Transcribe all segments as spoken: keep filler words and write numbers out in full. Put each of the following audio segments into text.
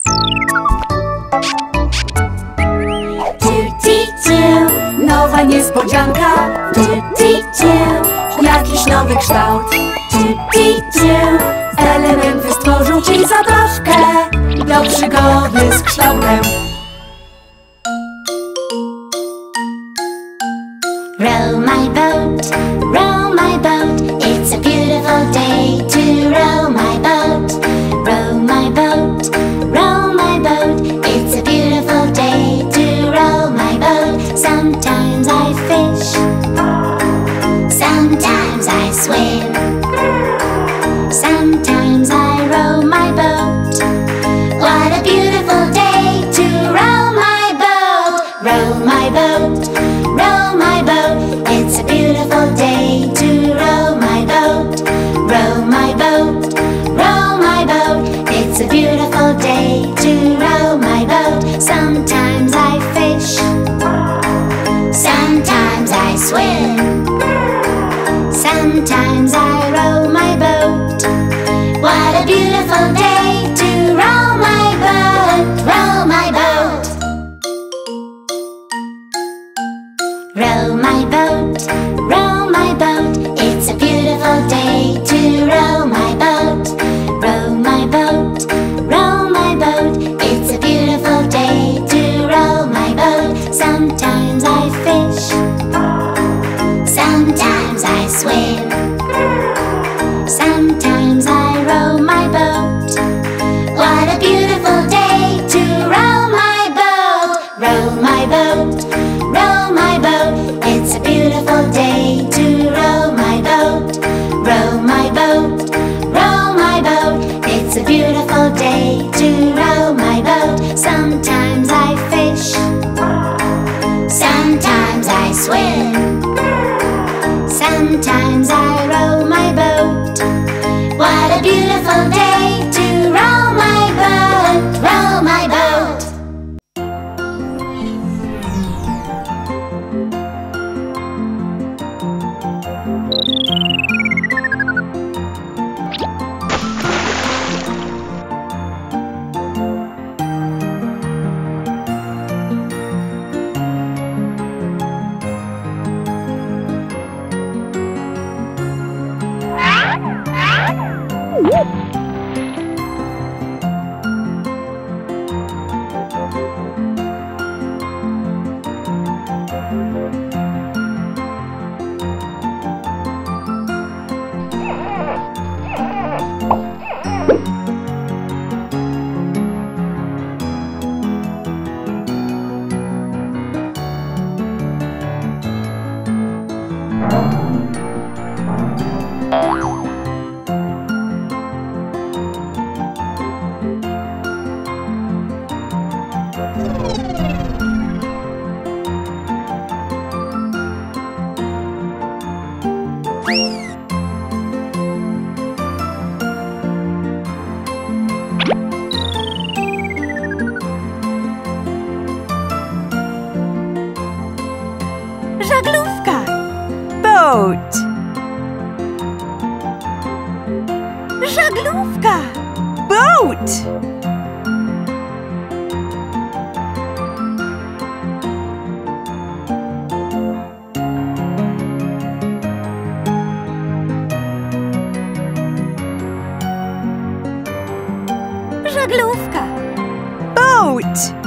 Tu-ti-tu, nowa niespodzianka. Tu-ti-tu, jakiś nowy kształt. Tu-ti-tu, elementy stworzą ci zabawkę do przygody z kształtem. Row my boat, row my boat. It's a beautiful day to row my boat. Row my boat, row my boat. It's a beautiful day to row my boat. Sometimes I fish, sometimes I swim, sometimes I row my boat. What a beautiful day to row my boat. Row my boat, row my boat. It's a beautiful day to row my boat. Row my boat, row my boat. It's a beautiful day to row my boat. Sometimes I fish, sometimes I swim, sometimes I row my boat. What a beautiful day to row my boat. Row my boat. Row my boat, row my boat. It's a beautiful day to row my boat. Row my boat, row my boat. It's a beautiful day to row my boat. Sometimes I fish, sometimes I swim, sometimes I row my boat. What a beautiful day to row my boat. Row my boat, row my boat. It's a beautiful day to row my boat. Row my boat, row my boat. It's a beautiful day to row my boat. Sometimes I fish, sometimes I swim, sometimes I row my boat. What a beautiful day to row my boat. Row my boat. Żaglówka. Boat. Żaglówka. Boat. Żaglówka. Boat.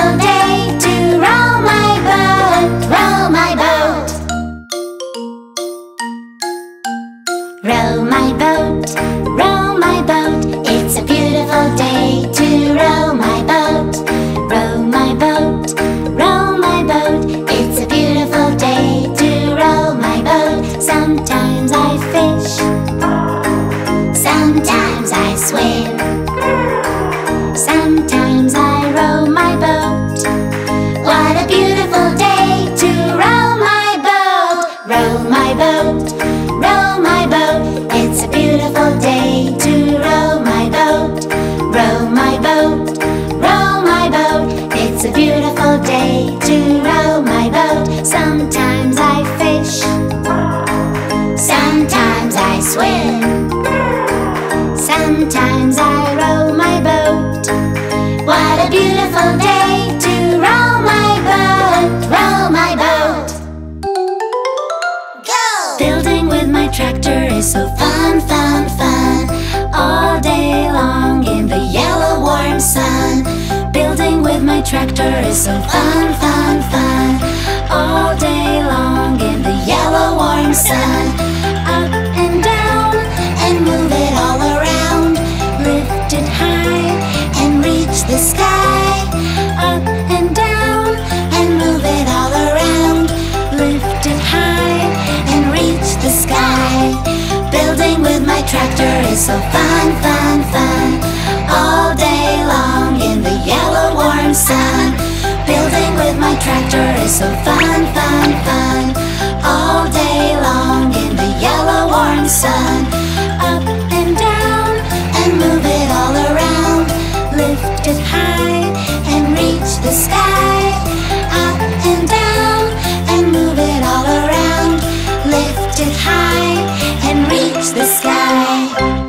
beautiful day to row my boat, row my boat. Row my boat, row my boat. It's a beautiful day to row my boat. Row my boat, row my boat. It's a beautiful day to row my boat. Sometimes I fish, sometimes I swim, sometimes I row my boat. What a beautiful day to row my boat. Row my boat, row my boat. It's a beautiful day to row my boat. Row my boat, row my boat. It's a beautiful day to row my boat. Sometimes I fish, sometimes I swim, sometimes I row my boat. What a beautiful day to row my boat, row my boat. Go! Building with my tractor is so fun, fun, fun. All day long in the yellow warm sun. Building with my tractor is so fun, fun, fun. All day long in the yellow warm sun. Up and down and move it all around. Lift it high and reach the sky. Up and down and move it all around. Lift it high and reach the sky. Building with my tractor is so fun, fun, fun. All day long in the yellow warm sun. Building with my tractor is so fun, fun, fun. All day long in the yellow warm sun. Up and down and move it all around. Lift it high and reach the sky. Up and down and move it all around. Lift it high and reach the sky.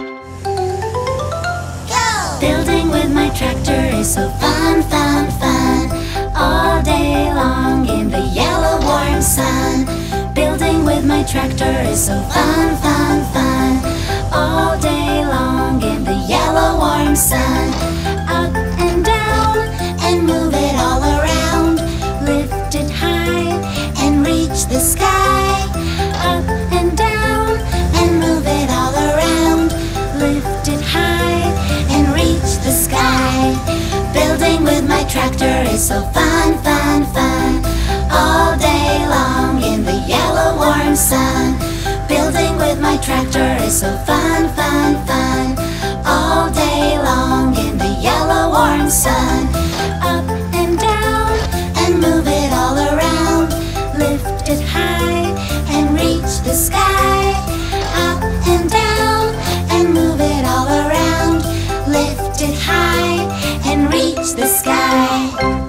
Go! Building with my tractor is so fun, fun, fun. All day long in the yellow warm sun. Building with my tractor is so fun, fun, fun. All day long in the yellow warm sun. Up and down and move it all around. Lift it high and reach the sky. Up and down and move it all around. Lift it high and reach the sky. Building with my tractor is so fun, fun, fun. All day long in the yellow warm sun. Building with my tractor is so fun, fun, fun. All day long in the yellow warm sun. Up and down and move it all around. Lift it high and reach the sky. Up and down and move it all around. Lift it high and reach the sky.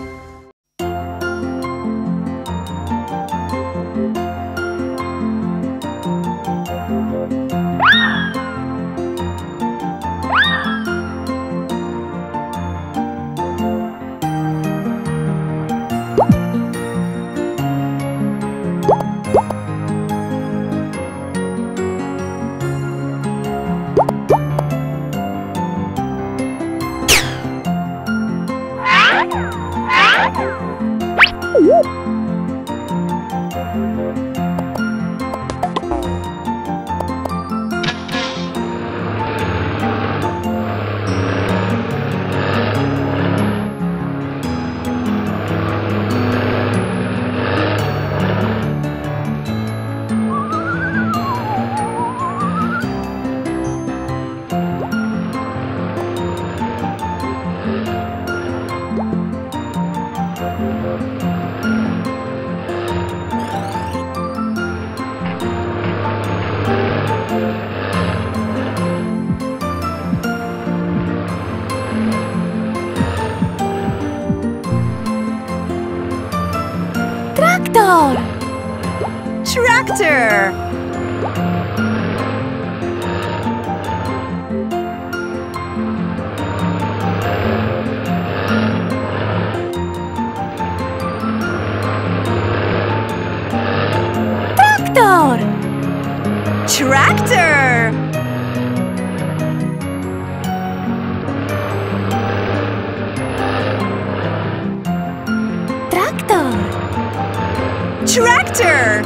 Tractor! Tractor! Tractor! Tractor! tractor!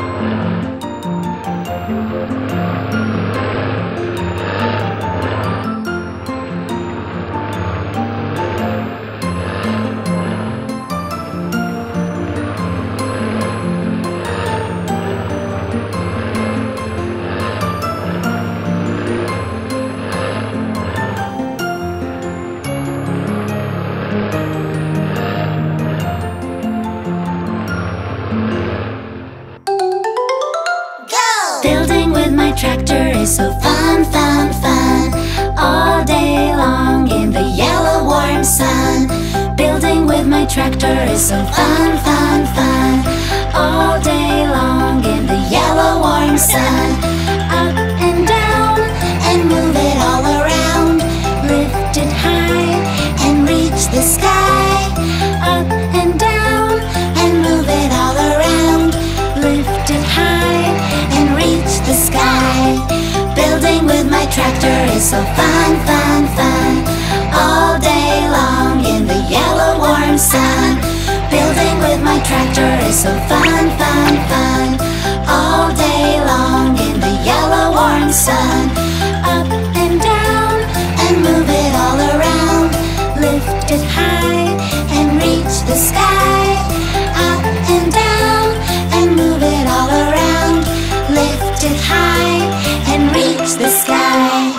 Building with my tractor is so fun, fun, fun. All day long in the yellow warm sun. Building with my tractor is so fun, fun, fun. All day long in the yellow warm sun. Up and down and move it all around. Lift it high and reach the sky. Up and down and move it all around. Lift it high and reach the sky. Building with my tractor is so fun, fun, fun. All day long in the yellow warm sun. Building with my tractor is so fun, fun, fun. All day long in the yellow warm sun. Up and down and move it all around. Lift it high and reach the sky. Up and down and move it all around. Lift it high and reach the sky.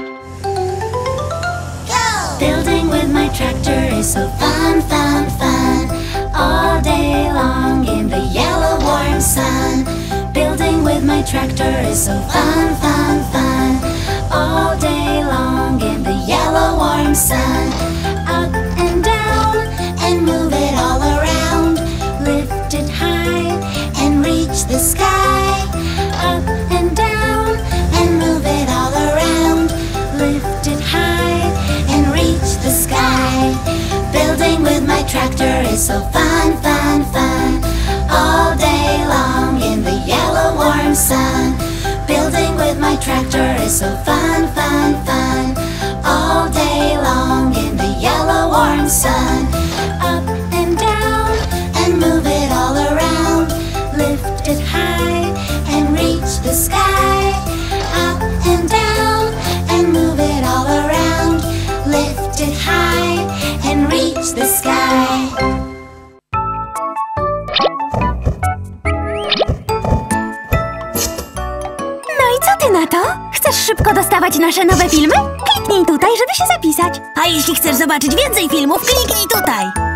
Go! Building with my tractor is so fun, fun, fun. All day long in the yellow warm sun. Building with my tractor is so fun, fun, fun. All day long in the yellow warm sun. Up and down and move it all around. Lift it high and reach the sky. Up and down and move it all around. Lift it high and reach the sky. Building with my tractor is so fun, fun, fun. All day long in the yellow warm sun. Building with my tractor is so fun, fun, fun. All day long in the yellow warm sun. Up and down and move it all around. Lift it high and reach the sky. Up and down and move it all around. Lift it high and reach the sky. No i co ty na to? Chcesz szybko dostawać nasze nowe filmy? Kliknij tutaj, żeby się zapisać. A jeśli chcesz zobaczyć więcej filmów, kliknij tutaj.